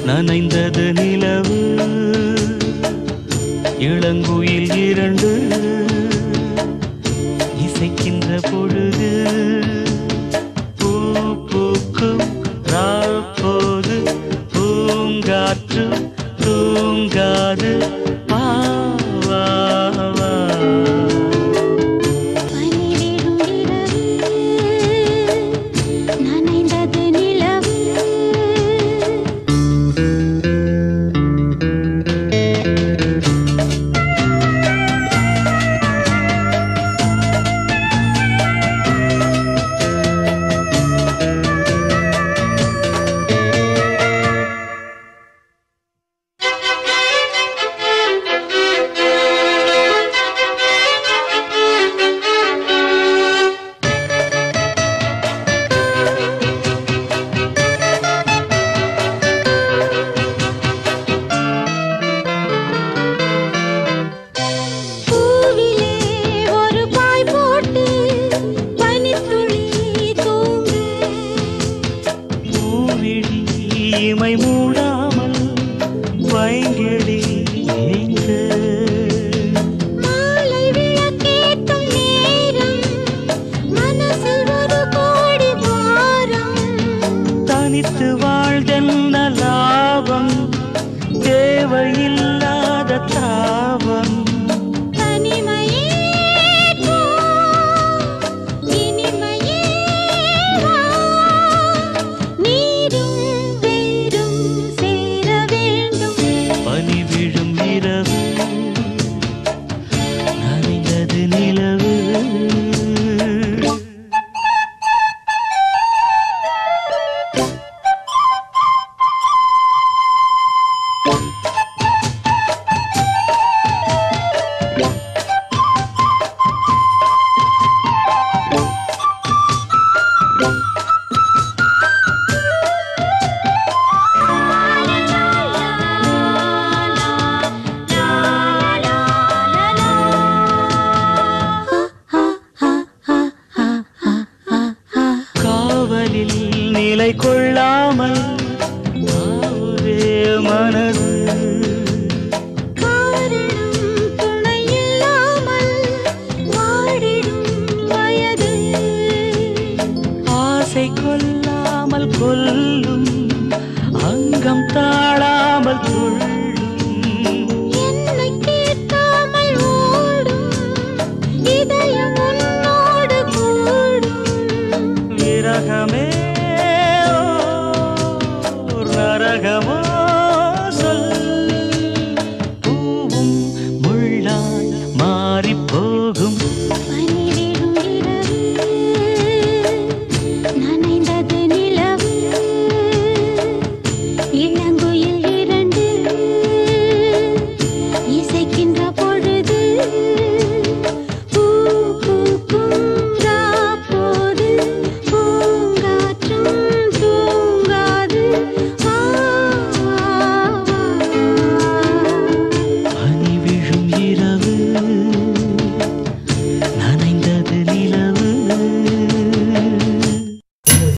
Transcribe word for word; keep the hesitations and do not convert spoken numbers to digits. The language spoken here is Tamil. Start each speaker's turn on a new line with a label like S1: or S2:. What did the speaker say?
S1: நனைந்தது நிலவு இளங்குயில் இரண்டு இசைக்கின்ற பொழுது பூ பூக்கும் ரால் போது பூங்காற்று தூங்காது இமை மூடாமல் வைங்கிழி ஏங்க
S2: மாலை விளக்கேற்றும் நேரம் மனசில் ஒரு கோடி பாரம்
S1: தனித்து வாழ்தென்ன லாபம் தேவையில்லாத தாபம் நிலை கொள்ளாமல் மனது
S2: காரணம் துணையில்லாமல் வாடிடும் வயது
S1: ஆசை கொல்லாமல் கொல்லும் அங்கம் தாழாமல் துள்ளும்
S2: என்னை கேட்காமல் ஓடும் இதயம் உன்னோடு கூடும்
S1: விரகமே நரகமோ